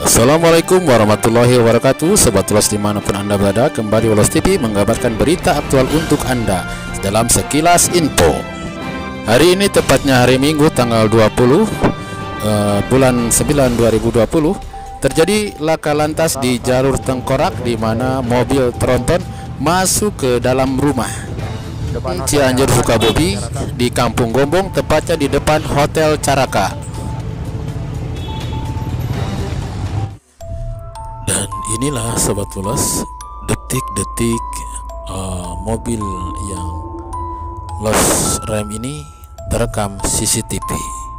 Assalamualaikum warahmatullahi wabarakatuh. Sobat Ulas dimanapun Anda berada, kembali Ulas TV mengabarkan berita aktual untuk Anda dalam sekilas info. Hari ini tepatnya hari Minggu tanggal 20 bulan 9 2020 terjadi laka lantas di jalur Tengkorak di mana mobil tronton masuk ke dalam rumah Cianjur Sukabumi di Kampung Gombong, tepatnya di depan Hotel Caraka. Dan inilah Sobat Ulas detik-detik mobil yang los rem ini terekam CCTV.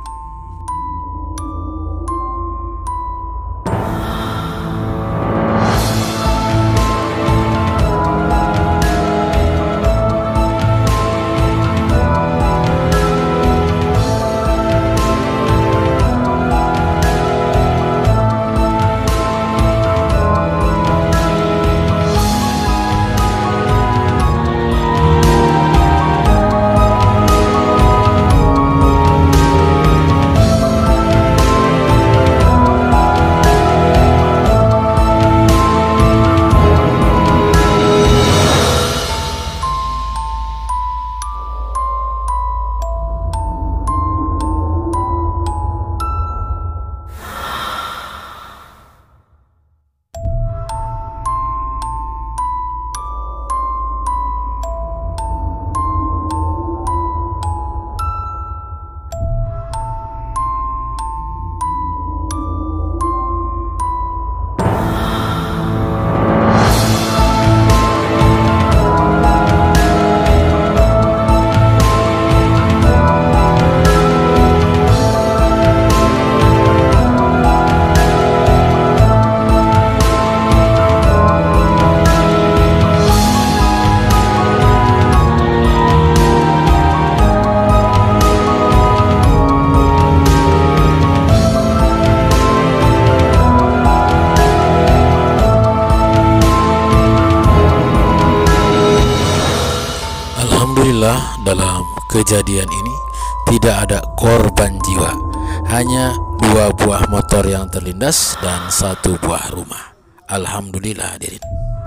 Alhamdulillah, dalam kejadian ini tidak ada korban jiwa, hanya 2 buah motor yang terlindas dan 1 buah rumah. Alhamdulillah hadirin.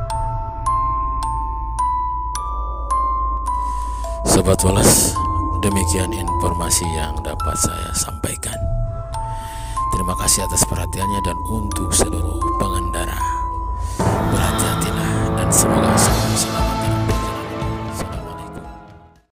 Sobat Ulas, demikian informasi yang dapat saya sampaikan. Terima kasih atas perhatiannya, dan untuk seluruh pengendara, berhati-hatilah dan semoga